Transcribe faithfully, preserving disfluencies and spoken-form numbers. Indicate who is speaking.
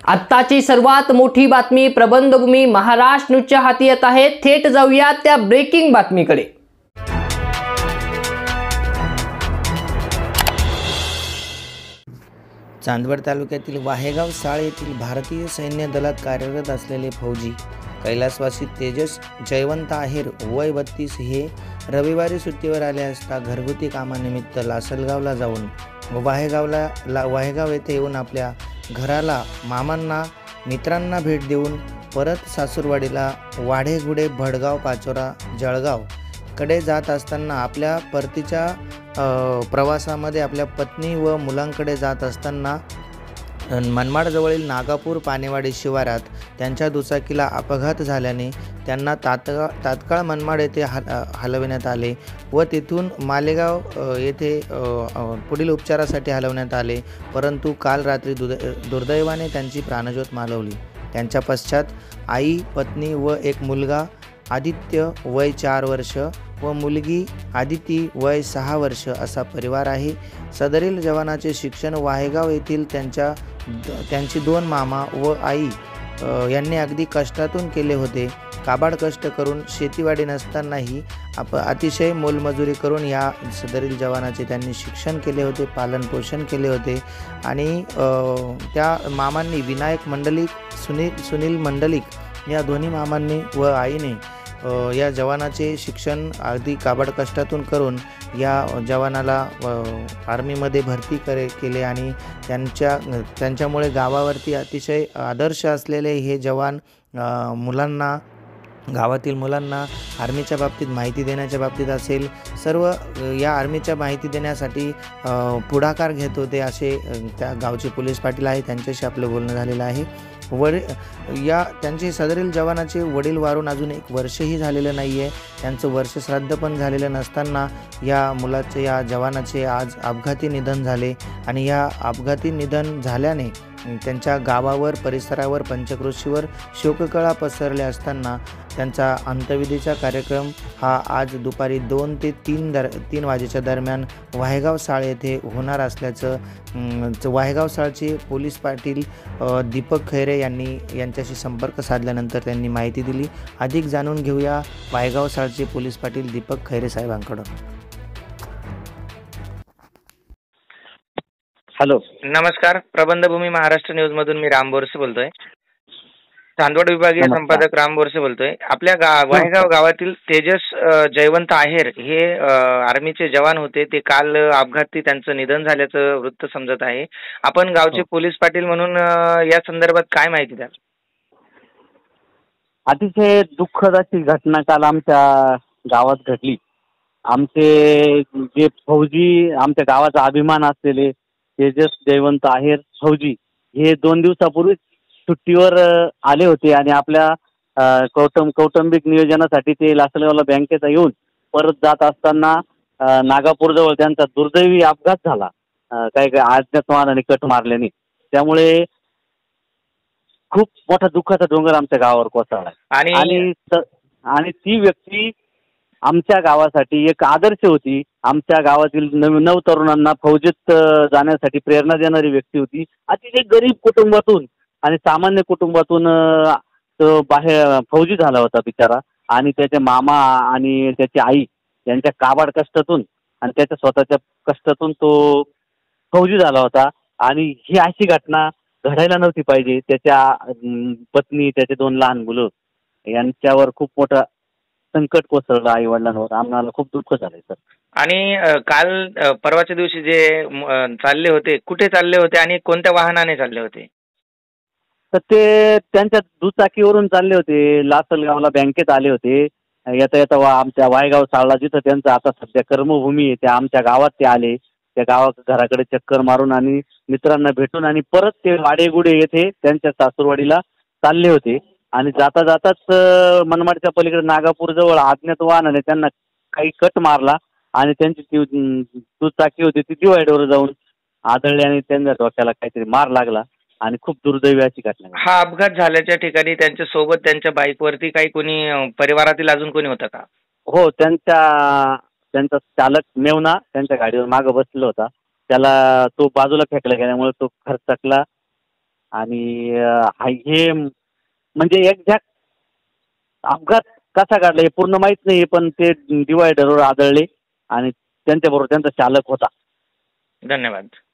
Speaker 1: आत्ताची सर्वात मोठी बातमी प्रबंधभूमी महाराष्ट्र न्यूजच्या हाती येत आहे। थेट जाऊया त्या ब्रेकिंग बातमीकडे।
Speaker 2: चांदवड तालुक्यातील वाहेगाव साळ येथील भारतीय सैन्य दलात कार्यरत असलेले फौजी कैलासवासी तेजस जयवंत आहेर वय बत्तीस हे रविवारी सुट्टीवर आले असता घरगुती कामानिमित्त लासलगावला जाऊन वाहेगावला ला वाहेगाव येथे येऊन आपल्या घराला मामांना मित्रांना भेट देऊन परत सासूरवाडीला वाढेगुडे भडगाव पाचोरा जळगाव कडे जात असताना आपल्या परतीच्या प्रवासामध्ये आपल्या पत्नी व मुलांकडे जात असताना मनमाडजवळील नागापूर पानेवाडी शिवारात त्यांच्या दुचाकीला अपघात झाल्याने त्यांना तात्काळ तात्काळ मनमाड येथे हलविण्यात आले व तिथून मालेगाव येथे पुढील उपचारासाठी हलवण्यात आले, परंतु काल रात्री दुर्दैवाने त्यांची प्राणज्योत मालवली। त्यांच्या पश्चात आई, पत्नी व एक मुलगा आदित्य वय चार वर्ष व मुलगी आदिती वय सहा वर्ष असा परिवार आहे। सदरील जवानाचे शिक्षण वाहेगाव येथील त्यांच्या त्यांची दोन मामा व आई यांनी अगदी कष्टातून केले होते। काबाड कष्ट करून शेतीवाडी नसतानाही आप अतिशय मोलमजुरी करून या सदरील जवानाचे त्यांनी शिक्षण केले होते, पालन पोषण केले होते। आणि त्या मामांनी विनायक मंडलिक, सुनील सुनील मंडलिक या दोन्ही मामांनी व आईने या जवानाचे शिक्षण अगदी काबाड कष्टातून करून या जवानाला आर्मीमध्ये भरती करे केले आणि त्यांच्या त्यांच्यामुळे गावावरती अतिशय आदर्श असलेले हे जवान मुलांना गावातील मुलांना आर्मीच्या बाबतीत माहिती देण्याच्या बाबतीत असेल सर्व या आर्मीच्या माहिती देण्यासाठी पुढाकार घेत होते असे त्या गावचे पोलीस पाटील आहे, त्यांच्याशी आपलं बोलणं झालेलं आहे। वडील या त्यांचे सदरील जवानाचे वडील वारून अजून एक वर्षही झालेलं नाही आहे। त्यांचं वर्ष श्राद्ध पण झालेलं नसताना या मुलाचे या जवानाचे आज अपघाती निधन झाले आणि या अपघाती निधन झाल्याने त्यांच्या गावावर परिसरावर पंचक्रोशीवर शोककळा पसरल्या असताना त्यांचा अंत्यविधीचा कार्यक्रम हा आज दुपारी दोन ते तीन दर तीन वाजेच्या दरम्यान वाहेगाव साळ येथे होणार असल्याचं वाहेगाव साळचे पोलीस पाटील दीपक खैरे यांनी यांच्याशी संपर्क साधल्यानंतर त्यांनी माहिती दिली। अधिक जाणून घेऊया वाहेगाव साळचे पोलीस पाटील दीपक खैरे साहेबांकडून।
Speaker 3: हॅलो,
Speaker 4: नमस्कार। प्रबंधभूमी महाराष्ट्र न्यूज मधून मी राम बोरसे बोलतोय। चांदवड विभागीय संपादक राम बोरसे बोलतोय। आपल्या गा वाहेगाव गावातील तेजस जयवंत आहेर हे आर्मीचे जवान होते, ते काल अपघाती त्यांचं निधन झाल्याचं वृत्त समजत आहे। आपण गावचे पोलीस पाटील म्हणून या संदर्भात काय माहिती द्याल?
Speaker 3: अतिशय दुःखद अशी घटना काल आमच्या गावात घडली। आमचे जे फौजी, आमच्या गावाचा अभिमान असलेले तेजस जयवंत आहेर फौजी हे दोन दिवसापूर्वी सुट्टीवर आले होते आणि आपल्या कौटुंब कौटुंबिक नियोजनासाठी ते लासलगावला बँकेत येऊन परत जात असताना नागापूरजवळ त्यांचा दुर्दैवी अपघात झाला, काही काही अज्ञात वाहनाने कट मारल्याने। त्यामुळे खूप मोठा दुःखाचा डोंगर आमच्या गावावर कोसळला
Speaker 4: आणि
Speaker 3: आणि ती व्यक्ती आमच्या गावासाठी एक आदर्श होती। आमच्या गावातील नव नव तरुणांना फौजीत जाण्यासाठी प्रेरणा देणारी व्यक्ती होती। अतिशय गरीब कुटुंबातून आणि सामान्य कुटुंबातून तो बाहेर फौजी झाला होता बिचारा, आणि त्याचे मामा आणि त्याची आई यांच्या काबाड कष्टातून आणि त्याच्या स्वतःच्या कष्टातून तो फौजी झाला होता। आणि ही अशी घटना घडायला नव्हती पाहिजे। त्याच्या पत्नी, त्याचे दोन लहान मुलं यांच्यावर खूप मोठा संकट कोसळलं, आई वडिलांवर। आम्हाला खूप दुःख झालंय सर।
Speaker 4: आणि काल परवाच्या दिवशी जे चालले होते, कुठे चालले होते आणि कोणत्या वाहनाने चालले होते?
Speaker 3: तर ते त्यांच्या दुचाकीवरून चालले होते, लासलगावला बँकेत आले होते। येता येता वा आमच्या वाहेगाव साळला जिथं त्यांचं आता सध्या कर्मभूमी आहे त्या आमच्या गावात ते आले। त्या गावात घराकडे चक्कर मारून आणि मित्रांना भेटून आणि परत ते वाडेगुडे येथे त्यांच्या सासूरवाडीला चालले होते। आणि जाता जाताच मनमाडच्या पलीकडे नागापूर जवळ अज्ञात वाहनाने त्यांना काही कट मारला आणि त्यांची ती दुचाकी होती ती डिवायडरवर जाऊन आदळली आणि त्यांच्या डोक्याला काहीतरी मार लागला आणि खूप दुर्दैवी अशी घटना।
Speaker 4: हा अपघात झाल्याच्या ठिकाणी त्यांच्या सोबत त्यांच्या बाईकवरती काही कोणी परिवारातील अजून कोणी होतं का?
Speaker 3: हो, त्यांच्या त्यांचा चालक मेवना त्यांच्या गाडीवर मागं बसलेला होता। त्याला तो बाजूला फेकला गेल्यामुळे तो खरचटला आणि अं, हा- हे म्हणजे एक्झॅक्ट अपघात कसा घडला हे पूर्ण माहीत नाही, पण ते डिवायडरवर आदळले आणि त्यांच्याबरोबर त्यांचा चालक होता.
Speaker 4: धन्यवाद.